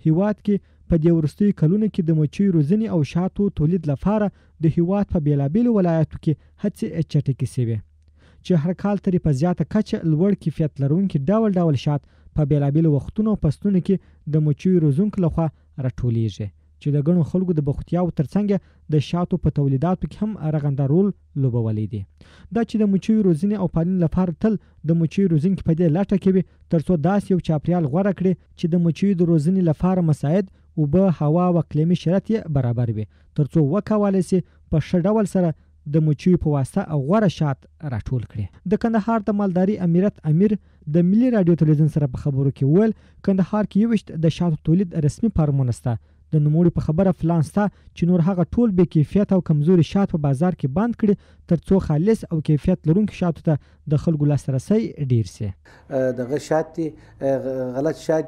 هیواد کې په دې وروستیو کلونو کې د مچیو روزنې او شاتو تولید لپاره د هیواد په بیلابیلو ولایتو کې هڅې چټکې شوې چې هر کال ترې په زیاته کچه لوړ کیفیت لرونکي ډول ډول شات په بیلابیلو وختونو او فصلونو کې د مچیو روزونکو لخوا راټولیږي چې د ګڼو خلکو د بوختیاو ترڅنګ د شاتو په تولیداتو کې هم رغنده رول لوبولی دی. دا چې د مچیو روزنې او پالنې لپاره تل د مچیو روزونکي په دې لټه کې وي ترڅو داسې یو چاپیریال غوره کړي چې د مچیو د روزنې لپاره مساعد اوبه، هوا او اقلیمي شرایط برابر وي ترڅو وکولای شي په ښه ډول سره د مچیو په واسطه غوره شات راټول کړي. د کندهار د مالدارۍ امریت امیر د ملي رادیو تلویزیون سره په خبرو کې ویل کندهار کې 21 د شاتو تولید رسمي فارمونه شته. د نوموړي په خبره فلان شته چې نور هغه ټول بې کیفیت او کمزوري شات په بازار کې بند کړي ترڅو خالص او کیفیت لرونکي شاتو ته د خلکو لاسرسی ډیر شي. دغه شات غلط شات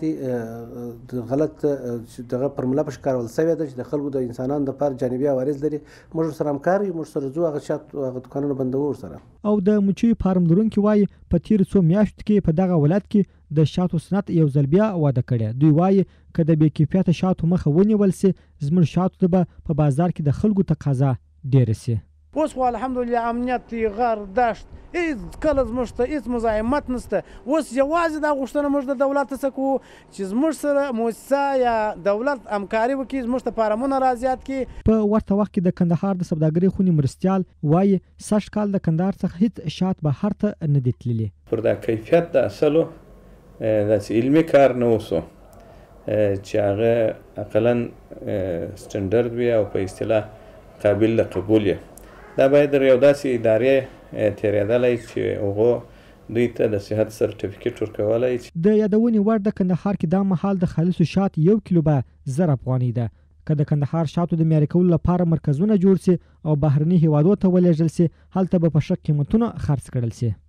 غلط دغه پرملا په کارول شوی دی چې د خلکو د انسانانو لپاره جانبي عوارض لري. موږ سره همکار یو، موږ سره زو هغه شات هغه دکانونه بندو سره. او د مچیو فارم لرونکي وایي په تیر څو میاشتو کې په دغه ولایت کې د شاتو صنعت یو ځل بیا واده کړی. دوی وایي که د بې کیفیته شاتو مخه ونیول سي زموږ شاتو ته به په بازار کې د خلکو تقاضا ډیره سي. اوس خو الحمدلله امنیت غر دشت هیڅ کله زموږ ته هیڅ مزاحمت نشته. اوس یوازې دا غوښتنه موږ د دولت څخه کوو چې زموږ سره مؤسسه یا دولت همکاري وکړي، زموږ ته فارمونه رازیات کړي. په ورته وخت کې د کندهار د سوداګرۍ خونې مرستیال وایي سږ کال د کندهار څخه هیڅ شات بهر ته نه دي تللي. پر دا کیفیت د اصلو داسې علمي کار نه وسو چې هغه اقلا سټنډرډ وي او په اصطلاح قابل د قبول وي. دا باید یو داسې ادارې تیرېدلی چې هغو دوی ته د صحت سرټیفیکیټ ورکولی. د یادونې وړ د کندهار کې دا مهال د خالصو شات 1 کیلو به 1000 افغانۍ ده. که د کندهار شاتو د معیاري کولو لپاره مرکزونه جوړ سي او بهرني هیوادو ته ولېږل سي هلته به په ښه قیمتونو خرڅ کړل سي.